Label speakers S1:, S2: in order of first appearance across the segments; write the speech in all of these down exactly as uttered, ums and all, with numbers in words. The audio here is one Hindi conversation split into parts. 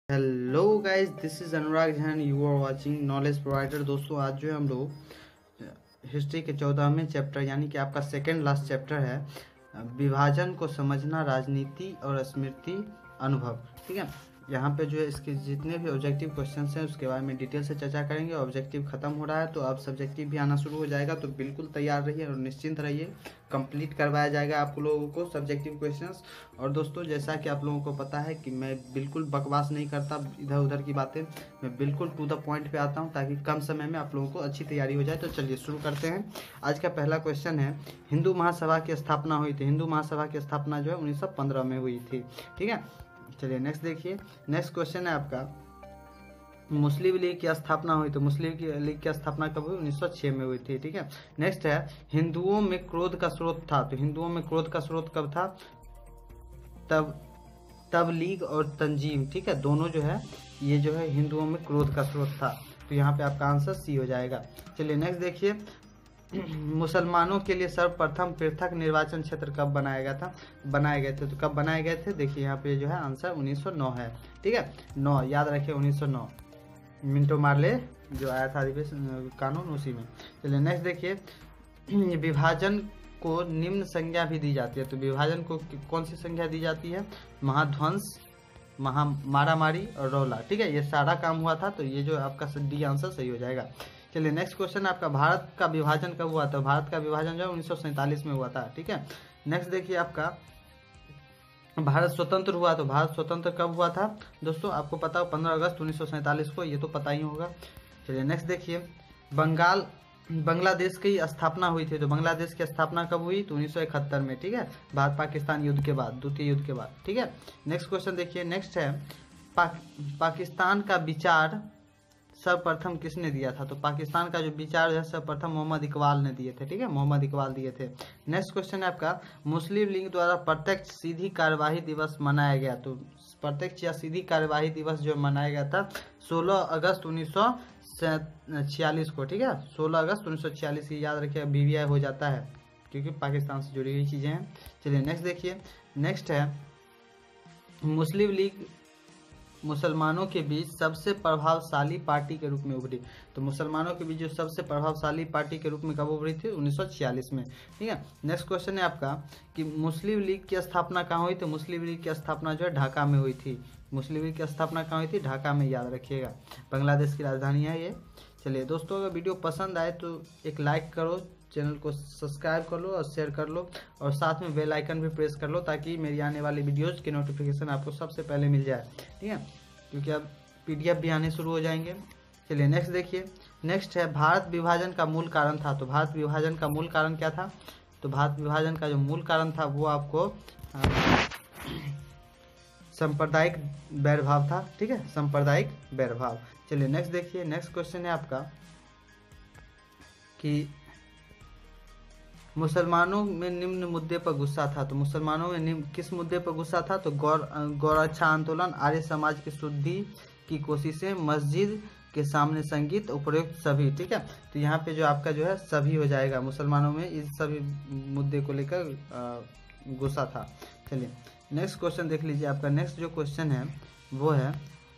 S1: Hello guys, this is Anurag Jain, you are watching knowledge provider. दोस्तों, आज जो है हम लोग हिस्ट्री के चौदहवें चैप्टर यानी कि आपका सेकेंड लास्ट चैप्टर है, विभाजन को समझना, राजनीति और स्मृति अनुभव। ठीक है, यहाँ पे जो है इसके जितने भी ऑब्जेक्टिव क्वेश्चंस हैं उसके बारे में डिटेल से चर्चा करेंगे। ऑब्जेक्टिव खत्म हो रहा है तो अब सब्जेक्टिव भी आना शुरू हो जाएगा, तो बिल्कुल तैयार रहिए और निश्चिंत रहिए। कंप्लीट करवाया जाएगा आप लोगों को सब्जेक्टिव क्वेश्चंस। और दोस्तों, जैसा कि आप लोगों को पता है कि मैं बिल्कुल बकवास नहीं करता इधर उधर की बातें, मैं बिल्कुल टू द पॉइंट पे आता हूँ ताकि कम समय में आप लोगों को अच्छी तैयारी हो जाए। तो चलिए शुरू करते हैं। आज का पहला क्वेश्चन है, हिंदू महासभा की स्थापना हुई थी। हिंदू महासभा की स्थापना जो है उन्नीस सौ पंद्रह में हुई थी। ठीक है, चलिए नेक्स्ट देखिए। नेक्स्ट क्वेश्चन है आपका, मुस्लिम लीग की स्थापना हुई तो मुस्लिम लीग की स्थापना कब हुई? उन्नीस सौ छह में हुई थी। ठीक है, नेक्स्ट है, हिंदुओं में क्रोध का स्रोत था तो हिंदुओं में क्रोध का स्रोत कब था? तब तब लीग और तंजीम। ठीक है, दोनों जो है ये जो है हिंदुओं में क्रोध का स्रोत था, तो यहाँ पे आपका आंसर सी हो जाएगा। चलिए नेक्स्ट देखिए, मुसलमानों के लिए सर्वप्रथम पृथक निर्वाचन क्षेत्र कब बनाया गया था? बनाए गए थे तो कब बनाए गए थे? देखिए यहाँ पे जो है आंसर उन्नीस सौ नौ है। ठीक है, नौ याद रखिए, उन्नीस सौ नौ मिंटो मार्ले जो आया था अधिवेशन कानून, उसी में। चलिए नेक्स्ट देखिए, विभाजन को निम्न संज्ञा भी दी जाती है तो विभाजन को कौन सी संज्ञा दी जाती है? महाध्वंस, महा मारामारी और रौला। ठीक है, ये सारा काम हुआ था, तो ये जो आपका डी आंसर सही हो जाएगा। चलिए नेक्स्ट क्वेश्चन आपका, भारत का विभाजन कब हुआ था? भारत का विभाजन जो है उन्नीस सौ सैंतालीस में हुआ था। ठीक है, नेक्स्ट देखिए आपका, भारत स्वतंत्र हुआ तो भारत स्वतंत्र कब हुआ था? दोस्तों आपको पता हो पंद्रह अगस्त उन्नीस सौ सैंतालीस को, ये तो पता ही होगा। चलिए नेक्स्ट देखिए, बंगाल बांग्लादेश की स्थापना हुई थी तो बांग्लादेश की स्थापना कब हुई? तो उन्नीस सौ इकहत्तर में। ठीक है, भारत पाकिस्तान युद्ध के बाद, द्वितीय युद्ध के बाद। ठीक है, नेक्स्ट क्वेश्चन देखिए। नेक्स्ट है, पाक, पाकिस्तान का विचार सर्वप्रथम किसने दिया था? तो पाकिस्तान का जो विचार है सर्वप्रथम मोहम्मद इकबाल ने दिए थे। ठीक है, मोहम्मद इकबाल दिए थे। नेक्स्ट क्वेश्चन है आपका, मुस्लिम लीग द्वारा प्रत्यक्ष सीधी कार्यवाही दिवस मनाया गया तो प्रत्यक्ष या सीधी कार्यवाही दिवस जो मनाया गया था सोलह अगस्त उन्नीस सौ छियालीस को। ठीक है, सोलह अगस्त उन्नीस सौ छियालीस, याद रखिए, बीवीआई हो जाता है क्योंकि पाकिस्तान से जुड़ी हुई चीजें हैं। चलिए नेक्स्ट देखिए। नेक्स्ट है, मुस्लिम लीग मुसलमानों के बीच सबसे प्रभावशाली पार्टी के रूप में उभरी तो मुसलमानों के बीच जो सबसे प्रभावशाली पार्टी के रूप में कब उभरी थी? उन्नीस सौ छियालीस में। ठीक है, नेक्स्ट क्वेश्चन है आपका कि मुस्लिम लीग की स्थापना कहाँ हुई? तो मुस्लिम लीग की स्थापना जो है ढाका में हुई थी। मुस्लिम लीग की स्थापना कहाँ हुई थी? ढाका में, याद रखिएगा, बांग्लादेश की राजधानी है ये। चलिए दोस्तों, अगर वीडियो पसंद आए तो एक लाइक करो, चैनल को सब्सक्राइब कर लो और शेयर कर लो, और साथ में बेल आइकन भी प्रेस कर लो ताकि मेरी आने वाली वीडियोज़ की नोटिफिकेशन आपको सबसे पहले मिल जाए। ठीक है, क्योंकि अब पीडीएफ भी आने शुरू हो जाएंगे। चलिए नेक्स्ट देखिए। नेक्स्ट है, भारत विभाजन का मूल कारण था तो भारत विभाजन का मूल कारण क्या था? तो भारत विभाजन का जो मूल कारण था वो आपको सांप्रदायिक वैरभाव था। ठीक है, सांप्रदायिक वैरभाव। चलिए नेक्स्ट देखिए। नेक्स्ट क्वेश्चन है आपका कि मुसलमानों में निम्न मुद्दे पर गुस्सा था तो मुसलमानों में निम्न किस मुद्दे पर गुस्सा था? तो गौर गौरक्षा आंदोलन, आर्य समाज की शुद्धि की कोशिशें, मस्जिद के सामने संगीत, उपयुक्त सभी। ठीक है, तो यहाँ पे जो आपका जो है सभी हो जाएगा, मुसलमानों में इस सभी मुद्दे को लेकर गुस्सा था। चलिए नेक्स्ट क्वेश्चन देख लीजिए। आपका नेक्स्ट जो क्वेश्चन है वो है,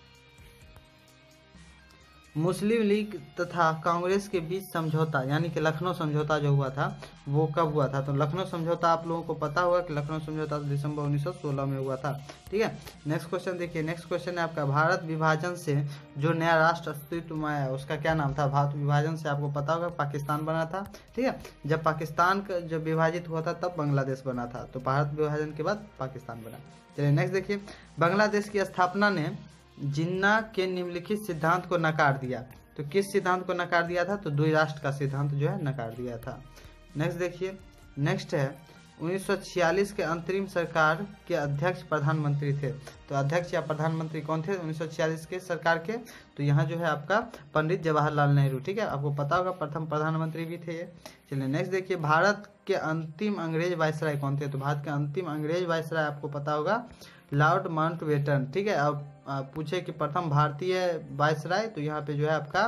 S1: मुस्लिम लीग तथा कांग्रेस के बीच समझौता यानी कि लखनऊ समझौता जो हुआ था वो कब हुआ था? तो लखनऊ समझौता आप लोगों को पता होगा कि लखनऊ समझौता दिसंबर उन्नीस सौ सोलह में हुआ था। ठीक है, नेक्स्ट क्वेश्चन देखिए। नेक्स्ट क्वेश्चन है आपका, भारत विभाजन से जो नया राष्ट्र अस्तित्व में आया उसका क्या नाम था? भारत विभाजन से आपको पता होगा पाकिस्तान बना था। ठीक है, जब पाकिस्तान जब विभाजित हुआ था तब बांग्लादेश बना था, तो भारत विभाजन के बाद पाकिस्तान बना। चलिए नेक्स्ट देखिए, बांग्लादेश की स्थापना ने जिन्ना के निम्नलिखित सिद्धांत को नकार दिया तो किस सिद्धांत को नकार दिया था? तो द्विराष्ट्र का सिद्धांत जो है नकार दिया था। नेक्स्ट देखिए। नेक्स्ट है, उन्नीस सौ छियालीस के अंतरिम सरकार के अध्यक्ष प्रधानमंत्री थे तो अध्यक्ष या प्रधानमंत्री कौन थे उन्नीस सौ छियालीस के सरकार के? तो यहाँ जो है आपका पंडित जवाहरलाल नेहरू। ठीक है, आपको पता होगा प्रथम प्रधानमंत्री भी थे ये। चलिए नेक्स्ट देखिए, भारत के अंतिम अंग्रेज वायसराय कौन थे? तो भारत के अंतिम अंग्रेज वायसराय आपको पता होगा लॉर्ड माउंटबेटन। ठीक है, अब पूछे कि प्रथम भारतीय वायसराय, तो यहाँ पे जो है आपका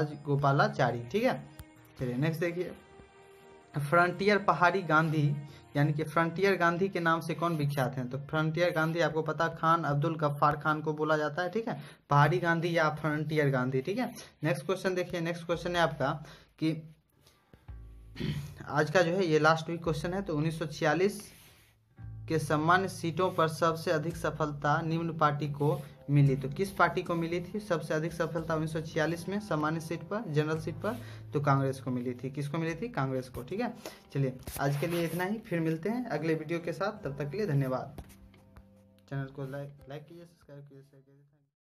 S1: राजगोपालाचारी। ठीक है, चलिए नेक्स्ट देखिए, फ्रंटियर पहाड़ी गांधी यानी कि फ्रंटियर गांधी के नाम से कौन विख्यात हैं? तो फ्रंटियर गांधी आपको पता, खान अब्दुल गफ्फार खान को बोला जाता है, ठीक है, पहाड़ी गांधी या फ्रंटियर गांधी, ठीक है। नेक्स्ट क्वेश्चन देखिए, नेक्स्ट क्वेश्चन है आपका कि आज का जो है ये लास्ट वीक क्वेश्चन है। तो उन्नीस सौ छियालीस के सामान्य सीटों पर सबसे अधिक सफलता निम्न पार्टी को मिली। तो किस पार्टी को मिली थी सबसे अधिक सफलता उन्नीस सौ छियालीस में सामान्य सीट पर, जनरल सीट पर? तो कांग्रेस को मिली थी। किसको मिली थी? कांग्रेस को, ठीक है। चलिए आज के लिए इतना ही, फिर मिलते हैं अगले वीडियो के साथ, तब तक के लिए धन्यवाद। चैनल को लाइक लाइक कीजिए, सब्सक्राइब कीजिए, शेयर कीजिए।